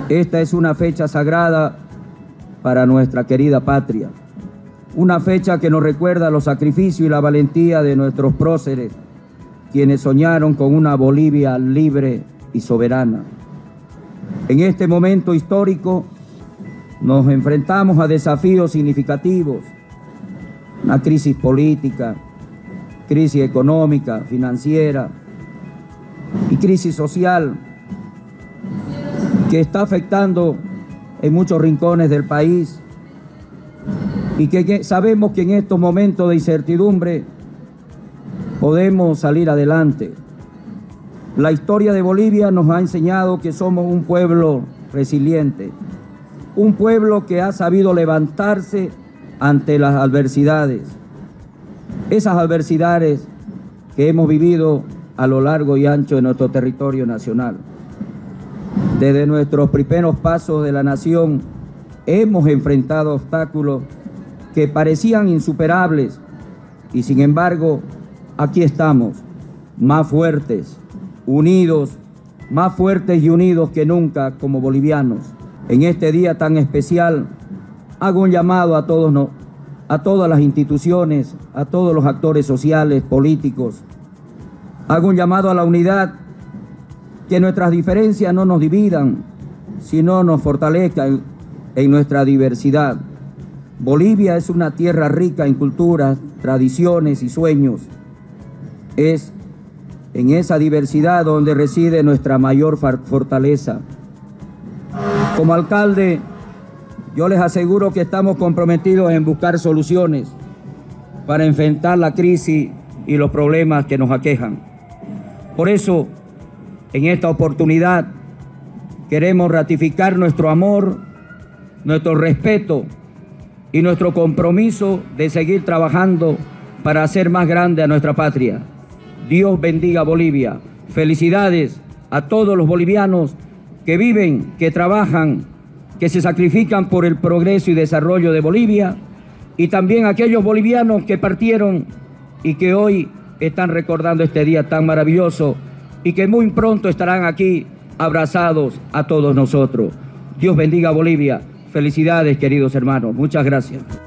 Esta es una fecha sagrada para nuestra querida patria, una fecha que nos recuerda los sacrificios y la valentía de nuestros próceres, quienes soñaron con una Bolivia libre y soberana. En este momento histórico nos enfrentamos a desafíos significativos, una crisis política, crisis económica, financiera y crisis social que está afectando en muchos rincones del país y que sabemos que en estos momentos de incertidumbre podemos salir adelante. La historia de Bolivia nos ha enseñado que somos un pueblo resiliente, un pueblo que ha sabido levantarse ante las adversidades, esas adversidades que hemos vivido a lo largo y ancho de nuestro territorio nacional. Desde nuestros primeros pasos de la nación hemos enfrentado obstáculos que parecían insuperables y sin embargo aquí estamos, más fuertes, unidos, más fuertes y unidos que nunca como bolivianos. En este día tan especial hago un llamado a todas las instituciones, a todos los actores sociales, políticos. Hago un llamado a la unidad, que nuestras diferencias no nos dividan, sino nos fortalezcan en nuestra diversidad. Bolivia es una tierra rica en culturas, tradiciones y sueños. Es en esa diversidad donde reside nuestra mayor fortaleza. Como alcalde, yo les aseguro que estamos comprometidos en buscar soluciones para enfrentar la crisis y los problemas que nos aquejan. Por eso, en esta oportunidad, queremos ratificar nuestro amor, nuestro respeto y nuestro compromiso de seguir trabajando para hacer más grande a nuestra patria. Dios bendiga Bolivia. Felicidades a todos los bolivianos que viven, que trabajan, que se sacrifican por el progreso y desarrollo de Bolivia, y también a aquellos bolivianos que partieron y que hoy están recordando este día tan maravilloso y que muy pronto estarán aquí abrazados a todos nosotros. Dios bendiga Bolivia. Felicidades, queridos hermanos. Muchas gracias.